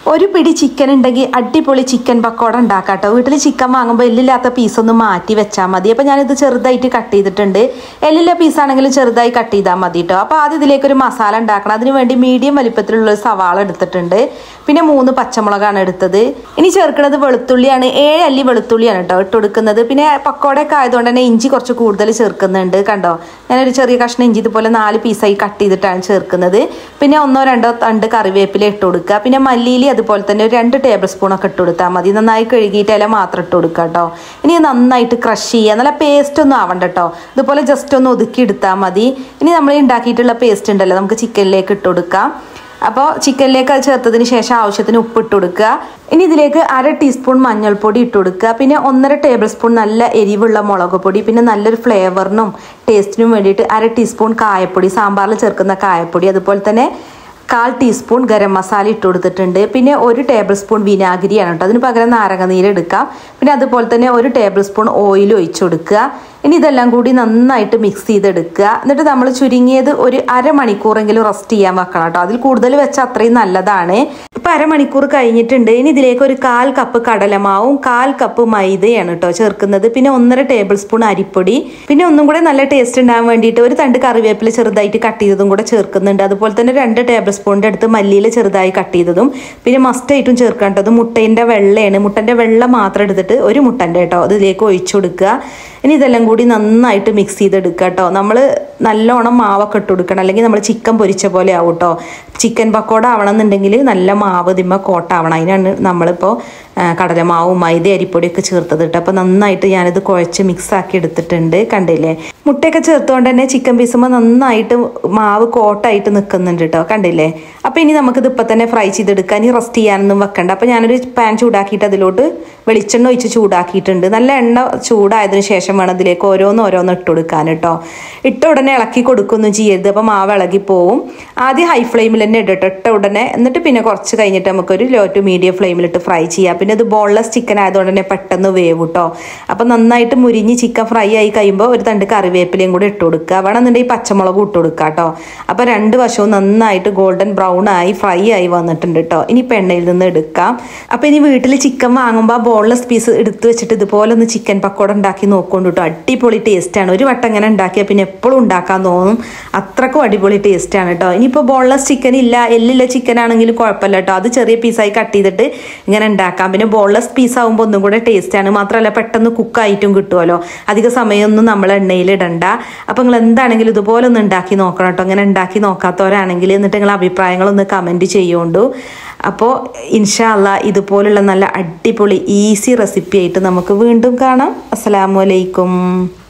ഒരു പിടി ചിക്കൻ ഉണ്ടെങ്കിൽ അടിപൊളി ചിക്കൻ പക്കോട ഉണ്ടാക്കാം കേട്ടോ. വീട്ടിൽ ചിക്കൻ വാങ്ങുമ്പോൾ എല്ലില്ലാത്ത പീസൊന്ന് മാറ്റി വെച്ചാൽ മതി. അപ്പോൾ ഞാനിത് ചെറുതായിട്ട് കട്ട് ചെയ്തിട്ടുണ്ട്. എല്ലില്ല പീസാണെങ്കിലും ചെറുതായി കട്ട് ചെയ്താൽ മതി കേട്ടോ. അപ്പോൾ ആദ്യം ഇതിലേക്കൊരു മസാല ഉണ്ടാക്കണം. അതിന് വേണ്ടി മീഡിയം വലിപ്പത്തിലുള്ളൊരു സവാള എടുത്തിട്ടുണ്ട്. പിന്നെ 3 പച്ചമുളകാണ് എടുത്തത്. ഇനി ചേർക്കുന്നത് വെളുത്തുള്ളിയാണ്. 7 അല്ലി വെളുത്തുള്ളിയാണ് കേട്ടോ ഇട്ട് കൊടുക്കുന്നത്. പിന്നെ പക്കോടയൊക്കെ ആയതുകൊണ്ട് തന്നെ ഇഞ്ചി കുറച്ച് കൂടുതൽ ചേർക്കുന്നുണ്ട്. കണ്ടോ, ഞാനൊരു ചെറിയ കഷ്ണം ഇഞ്ചി ഇതുപോലെ 4 പീസായി കട്ട് ചെയ്തിട്ടാണ് ചേർക്കുന്നത്. പിന്നെ 1-2 തണ്ട് കറിവേപ്പില ഇട്ട് കൊടുക്കുക. പിന്നെ മല്ലിയില അതുപോലെ തന്നെ ഒരു 2 ടേബിൾ സ്പൂണൊക്കെ ഇട്ട് കൊടുത്താൽ മതി. നന്നായി കഴുകിയിട്ട് ഇല മാത്രം ഇട്ട് കൊടുക്കുക കേട്ടോ. ഇനി നന്നായിട്ട് ക്രഷ് ചെയ്യുക. നല്ല പേസ്റ്റ് ഒന്നും ആവണ്ട കേട്ടോ. ഇതുപോലെ ജസ്റ്റ് ഒന്ന് ഒതുക്കി എടുത്താൽ മതി. ഇനി നമ്മൾ ഉണ്ടാക്കിയിട്ടുള്ള പേസ്റ്റ് ഉണ്ടല്ലോ, നമുക്ക് ചിക്കനിലേക്ക് ഇട്ട് കൊടുക്കാം. അപ്പോൾ ചിക്കനിലേക്ക് അത് ചേർത്തതിന് ശേഷം ആവശ്യത്തിന് ഉപ്പ് ഇട്ട് കൊടുക്കുക. ഇനി ഇതിലേക്ക് 1/2 ടീസ്പൂൺ മഞ്ഞൾപ്പൊടി ഇട്ട് കൊടുക്കുക. പിന്നെ 1.5 ടേബിൾ സ്പൂൺ നല്ല എരിവുള്ള മുളക് പൊടി. പിന്നെ നല്ലൊരു ഫ്ലേവറിനും ടേസ്റ്റിനും വേണ്ടിയിട്ട് 1/2 ടീസ്പൂൺ കായപ്പൊടി, സാമ്പാറിൽ ചേർക്കുന്ന കായപ്പൊടി. അതുപോലെ തന്നെ 1/4 ടീസ്പൂൺ ഗരം മസാല ഇട്ട് കൊടുത്തിട്ടുണ്ട്. പിന്നെ 1 ടേബിൾ സ്പൂൺ വിനാഗിരിയാണ് കേട്ടോ. അതിന് പകരം നാരങ്ങനീര് എടുക്കാം. പിന്നെ അതുപോലെ തന്നെ 1 ടേബിൾ സ്പൂൺ ഓയിൽ ഒഴിച്ചു കൊടുക്കുക. ഇനി ഇതെല്ലാം കൂടി നന്നായിട്ട് മിക്സ് ചെയ്തെടുക്കുക. എന്നിട്ട് നമ്മൾ ചുരുങ്ങിയത് ഒരു അരമണിക്കൂറെങ്കിലും റെസ്റ്റ് ചെയ്യാൻ വെക്കണം കേട്ടോ. അതിൽ കൂടുതൽ വെച്ചാൽ അത്രയും നല്ലതാണ്. ഇപ്പം അരമണിക്കൂർ കഴിഞ്ഞിട്ടുണ്ട്. ഇനി ഇതിലേക്ക് ഒരു 1/4 കപ്പ് കടലമാവും 1/4 കപ്പ് മൈദയാണ് കേട്ടോ ചേർക്കുന്നത്. പിന്നെ 1.5 ടേബിൾ സ്പൂൺ അരിപ്പൊടി. പിന്നെ ഒന്നും കൂടെ നല്ല ടേസ്റ്റ് ഉണ്ടാകാൻ വേണ്ടിയിട്ട് ഒരു തണ്ട് കറിവേപ്പില ചെറുതായിട്ട് കട്ട് ചെയ്തതും കൂടെ ചേർക്കുന്നുണ്ട്. അതുപോലെ തന്നെ 2 ടേബിൾ സ്പൂണിൻ്റെ അടുത്ത് മല്ലിയില ചെറുതായി കട്ട് ചെയ്തതും. പിന്നെ മസ്റ്റായിട്ടും ചേർക്കേണ്ടത് മുട്ടേൻ്റെ വെള്ളയാണ്. മുട്ടൻ്റെ വെള്ള മാത്രം എടുത്തിട്ട് ഒരു മുട്ടൻ്റെ കേട്ടോ അതിലേക്ക് ഒഴിച്ചു കൊടുക്കുക. ഇനി ഇതെല്ലാം കൂടി നന്നായിട്ട് മിക്സ് ചെയ്തെടുക്കുക കേട്ടോ. നമ്മൾ നല്ലോണം മാവൊക്കെ ഇട്ട് കൊടുക്കണം, അല്ലെങ്കിൽ നമ്മൾ ചിക്കൻ പൊരിച്ച പോലെ ആവും കേട്ടോ. ചിക്കൻ പക്കോട ആവണം എന്നുണ്ടെങ്കിൽ നല്ല മാവ് ഇതിമ്മ കോട്ടാവണം. അതിനാണ് നമ്മളിപ്പോൾ കടലമാവും മൈദ അരിപ്പൊടിയൊക്കെ ചേർത്തത് കേട്ടോ. അപ്പോൾ നന്നായിട്ട് ഞാനിത് കുഴച്ച് മിക്സാക്കി എടുത്തിട്ടുണ്ട്. കണ്ടില്ലേ, മുട്ടയൊക്കെ ചേർത്തുകൊണ്ട് തന്നെ ചിക്കൻ പീസുമ്പോൾ നന്നായിട്ട് മാവ് കോട്ടായിട്ട് നിൽക്കുന്നുണ്ട് കേട്ടോ. കണ്ടില്ലേ. അപ്പോൾ ഇനി നമുക്കിത് ഇപ്പം തന്നെ ഫ്രൈ ചെയ്തെടുക്കാൻ, ഇനി റെസ്റ്റ് ചെയ്യാനൊന്നും വെക്കണ്ട. അപ്പോൾ ഞാനൊരു പാൻ ചൂടാക്കിയിട്ട് അതിലോട്ട് വെളിച്ചെണ്ണ ഒഴിച്ച് ചൂടാക്കിയിട്ടുണ്ട്. നല്ല എണ്ണ ചൂടായതിനു ശേഷം വേണം ഇതിലേക്ക് ഓരോന്ന് ഇട്ട് കൊടുക്കാൻ കേട്ടോ. ഇട്ട ഉടനെ ഇളക്കി കൊടുക്കൊന്നും ചെയ്യരുത്, അപ്പോൾ മാവ് ഇളകി പോവും. ആദ്യം ഹൈ ഫ്ലെയിമിൽ തന്നെ ഇട്ട ഉടനെ, എന്നിട്ട് പിന്നെ കുറച്ച് കഴിഞ്ഞിട്ട് നമുക്കൊരു ലോ ടു മീഡിയം ഫ്ലെയിമിലിട്ട് ഫ്രൈ ചെയ്യാം. പിന്നെ ഇത് ബോൺലെസ് ചിക്കൻ ആയതുകൊണ്ട് തന്നെ പെട്ടെന്ന് വേവും കേട്ടോ. അപ്പോൾ നന്നായിട്ട് മുരിഞ്ഞ് ചിക്കൻ ഫ്രൈ ആയി കഴിയുമ്പോൾ ഒരു തണ്ട് കറിവേപ്പിലയും കൂടെ ഇട്ട് കൊടുക്കുക. വേണമെന്നുണ്ടെങ്കിൽ പച്ചമുളകും ഇട്ട് കൊടുക്കുക കേട്ടോ. അപ്പോൾ 2 വശവും നന്നായിട്ട് ഗോൾഡൻ ബ്രൗൺ ആയി ഫ്രൈ ആയി വന്നിട്ടുണ്ട് കേട്ടോ. ഇനി എണ്ണയിൽ നിന്ന് എടുക്കാം. അപ്പോൾ ഇനി വീട്ടിൽ ചിക്കൻ വാങ്ങുമ്പോൾ ബോൺലെസ് പീസ് എടുത്ത് വെച്ചിട്ട് ഇതുപോലെ ഒന്ന് ചിക്കൻ പക്കോട ഉണ്ടാക്കി നോക്കൊണ്ട് കേട്ടോ. അടിപൊളി ടേസ്റ്റാണ്. ഒരു വട്ടം ഇങ്ങനെ ഉണ്ടാക്കിയാൽ പിന്നെ എപ്പോഴും ഉണ്ടാക്കാൻ തോന്നും. അത്രക്കും അടിപൊളി ടേസ്റ്റാണ് കേട്ടോ. ഇനിയിപ്പോൾ ബോൺലെസ് ചിക്കൻ ഇല്ല, എല്ലില്ല ചിക്കൻ ആണെങ്കിലും കുഴപ്പമില്ല കേട്ടോ. അത് ചെറിയ പീസായി കട്ട് ചെയ്തിട്ട് ഇങ്ങനെ ഉണ്ടാക്കാം. പിന്നെ ബോൺലെസ് പീസ് ആകുമ്പോൾ ഒന്നും കൂടെ ടേസ്റ്റാണ്. മാത്രമല്ല പെട്ടെന്ന് കുക്കായിട്ടും കിട്ടുമല്ലോ. അധിക സമയമൊന്നും നമ്മൾ എണ്ണയിൽ ഇടണ്ട. അപ്പോൾ നിങ്ങൾ എന്താണെങ്കിലും ഇതുപോലെ ഒന്ന് ഉണ്ടാക്കി നോക്കണം കേട്ടോ. അങ്ങനെ ഉണ്ടാക്കി നോക്കാത്തവരാണെങ്കിൽ എന്നിട്ട് നിങ്ങൾ അഭിപ്രായങ്ങളൊന്ന് കമൻറ്റ് ചെയ്യുകൊണ്ടു. അപ്പോൾ ഇൻഷാ അല്ലാഹ് ഇതുപോലുള്ള നല്ല അടിപൊളി ഈസി റെസിപ്പി ആയിട്ട് നമുക്ക് വീണ്ടും കാണാം. അസ്സലാമു അലൈക്കും.